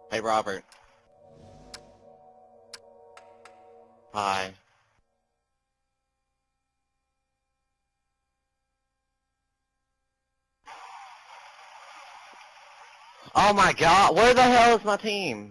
Hey, Robert. Hi. Oh my god, where the hell is my team?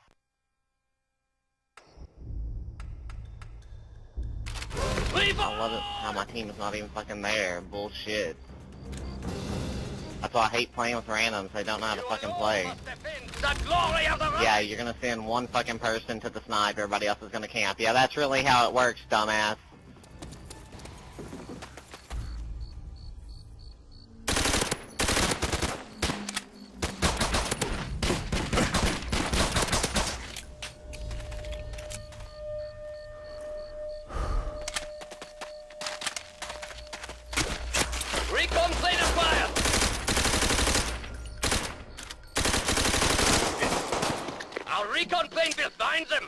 I love it how my team is not even fucking there. Bullshit. That's why I hate playing with randoms. They don't know how to fucking play. Yeah, you're gonna send one fucking person to the snipe, everybody else is gonna camp. Yeah, that's really how it works, dumbass. Recon plane of fire! Our recon plane will find them!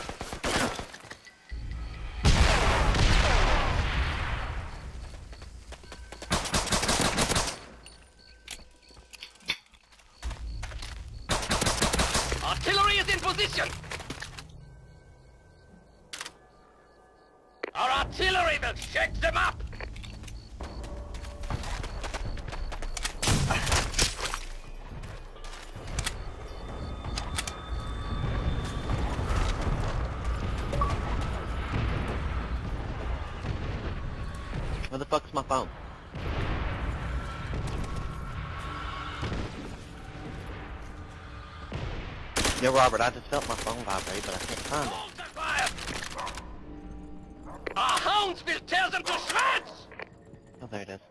Artillery is in position! Our artillery will shake them up! Where the fuck's my phone? Yo, Robert, I just felt my phone vibrate, but I can't find it. Hold the fire! Our hounds will tear them to shreds! Oh, there it is.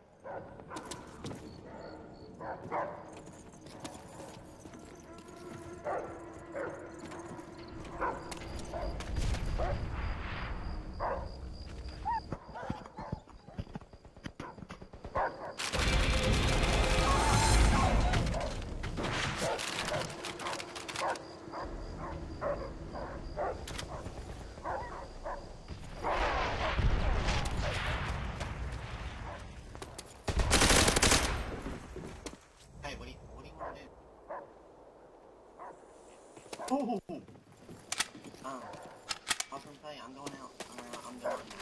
Hey, what do you want to do? Oh! I was gonna say, I'm going out. I'm going out.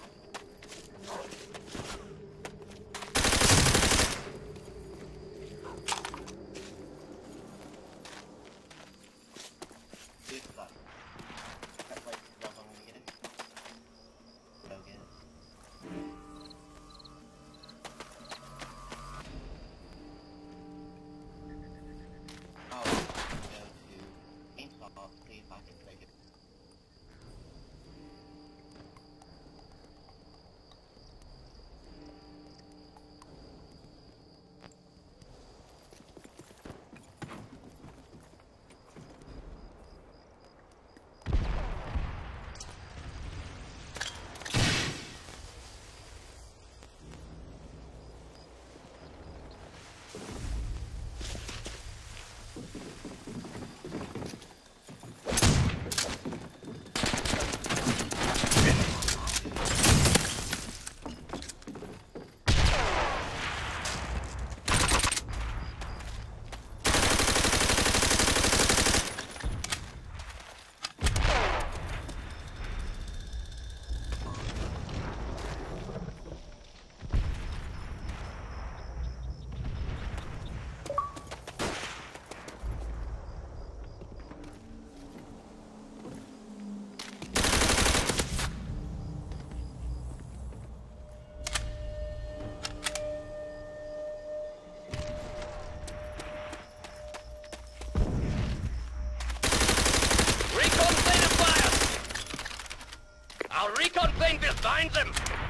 Dude, sucks. That place is rough. I'm gonna get it. Go get it. Oh, I'm gonna go to GameStop, see if I can take it. Recon plane of fire! Our recon plane will find them!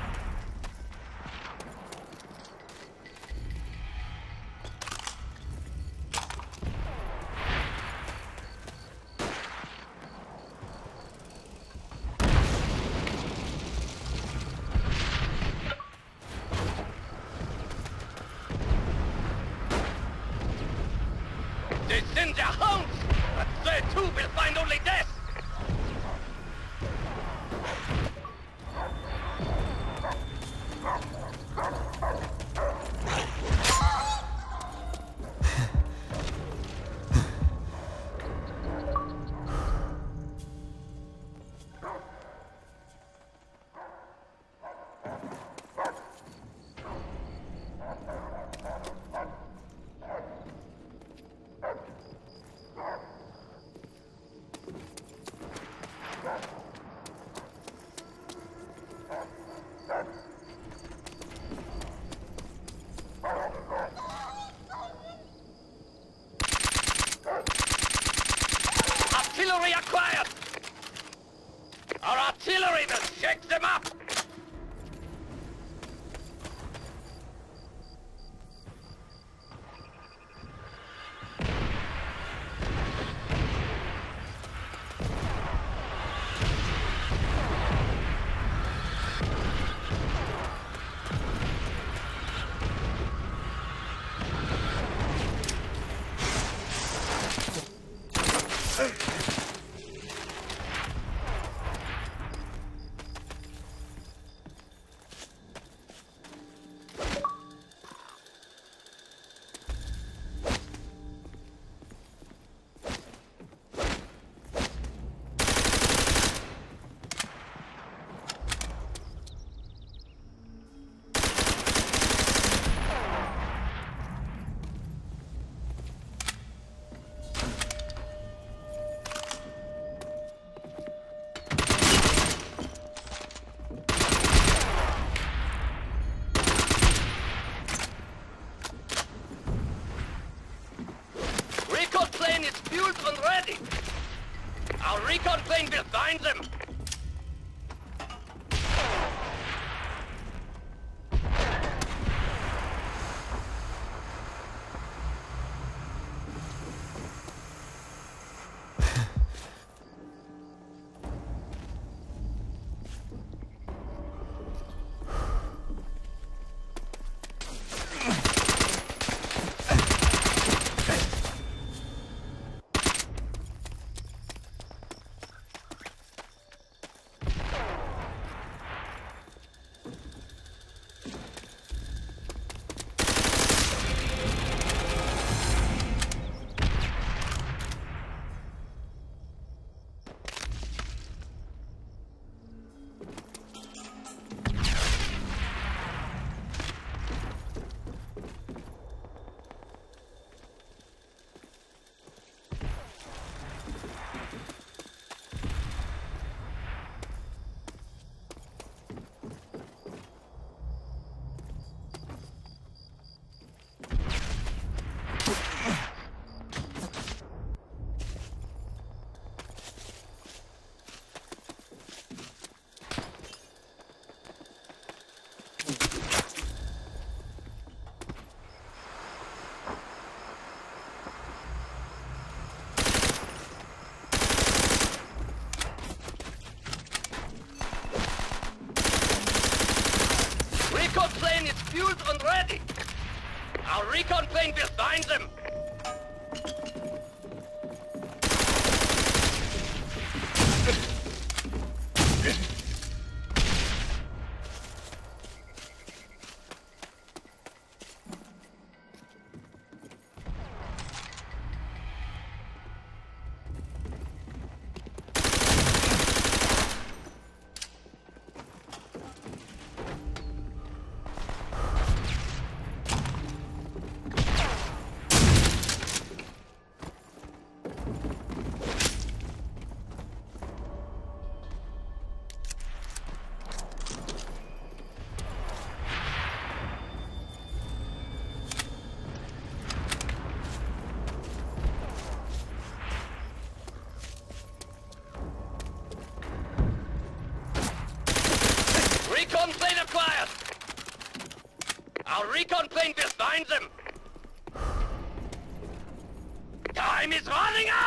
They send their hounds! But they too will find only death! artillery acquired! Our artillery will shake them up! Recon plane is fueled and ready. Our recon plane will find them. Recon plane is fueled and ready. Our recon plane will find them. Recon plane acquired! Our recon plane will find them! Time is running out!